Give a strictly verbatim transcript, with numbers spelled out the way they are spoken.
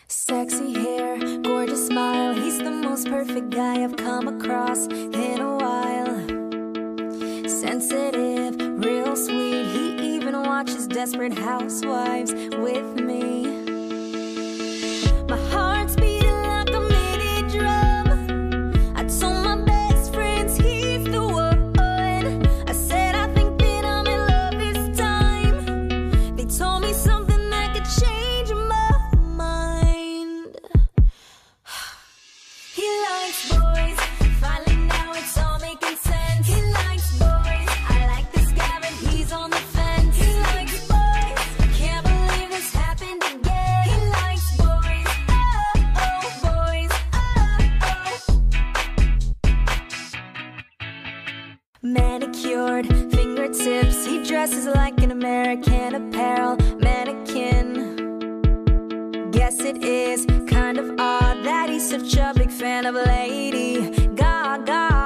Sexy hair, gorgeous smile. He's the most perfect guy I've come across in a while. Sensitive, real sweet. He even watches Desperate Housewives with me. My heart's beating like a mini drum. I told my best friends he's the one. I said I think that I'm in love this time. They told me something that could change my mind. He likes boys. Finally now it's all making sense. He likes boys. I like this guy but he's on the fence. He likes boys. Can't believe this happened again. He likes boys. Oh, oh, boys. Oh, oh. Manicured fingertips. He dresses like an American Apparel mannequin. Guess it is kind of odd that he's such a big fan of Lady Gaga.